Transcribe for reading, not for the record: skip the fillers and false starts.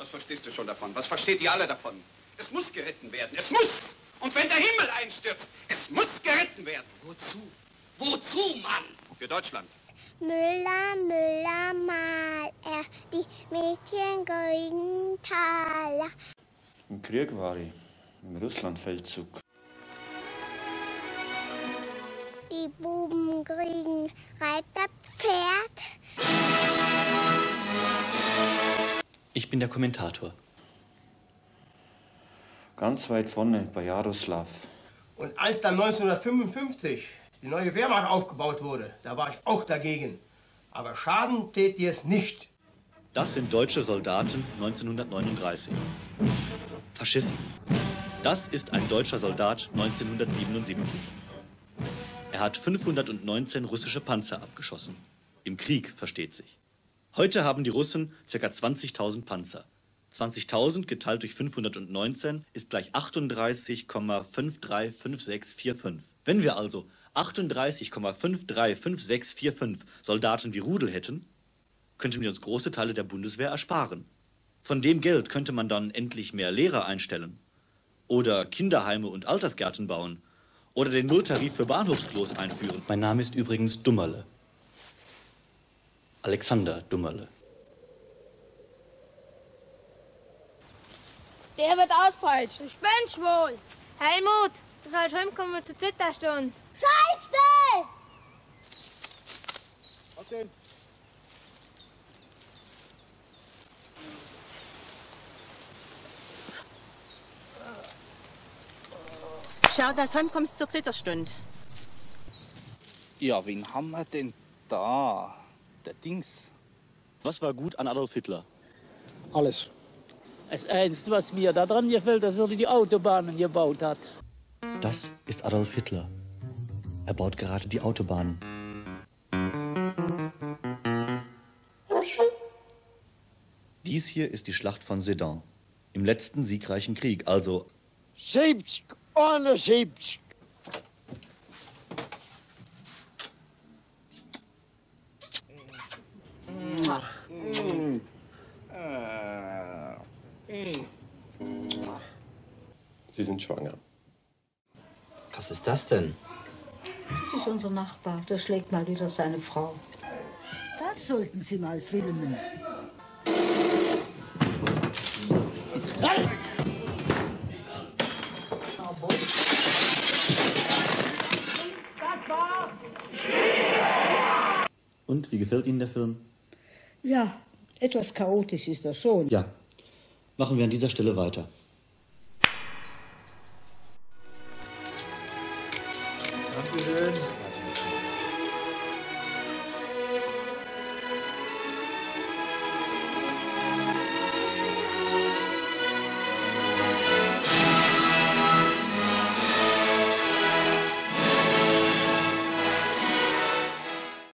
Was verstehst du schon davon? Was versteht ihr alle davon? Es muss geritten werden. Es muss! Und wenn der Himmel einstürzt, es muss geritten werden. Wozu? Wozu, Mann? Für Deutschland. Müller, Müller, mal er die Mädchen kriegen Taler. Im Krieg war ich, im Russlandfeldzug. Die Buben kriegen Reiterpferd. Ich bin der Kommentator. Ganz weit vorne bei Jaroslaw. Und als dann 1955 die neue Wehrmacht aufgebaut wurde, da war ich auch dagegen. Aber Schaden tät dir es nicht. Das sind deutsche Soldaten 1939. Faschisten. Das ist ein deutscher Soldat 1977. Er hat 519 russische Panzer abgeschossen. Im Krieg, versteht sich. Heute haben die Russen ca. 20.000 Panzer. 20.000 geteilt durch 519 ist gleich 38,535645. Wenn wir also 38,535645 Soldaten wie Rudel hätten, könnten wir uns große Teile der Bundeswehr ersparen. Von dem Geld könnte man dann endlich mehr Lehrer einstellen oder Kinderheime und Altersgärten bauen oder den Nulltarif für Bahnhofsklos einführen. Mein Name ist übrigens Dummerle. Alexander Dummerle. Der wird auspeitschen. Ich bin's wohl. Helmut, du sollst heimkommen zur Zitterstunde. Scheiße! Was denn? Schau, dass du heimkommst zur Zitterstunde. Ja, wen haben wir denn da? Der Dings. Was war gut an Adolf Hitler? Alles. Das Einzige, was mir da dran gefällt, dass er die Autobahnen gebaut hat. Das ist Adolf Hitler. Er baut gerade die Autobahnen. Dies hier ist die Schlacht von Sedan. Im letzten siegreichen Krieg, also 70, 71. Sie sind schwanger. Was ist das denn? Das ist unser Nachbar. Der schlägt mal wieder seine Frau. Das sollten Sie mal filmen. Und, wie gefällt Ihnen der Film? Ja, etwas chaotisch ist er schon. Ja, machen wir an dieser Stelle weiter. Dankeschön.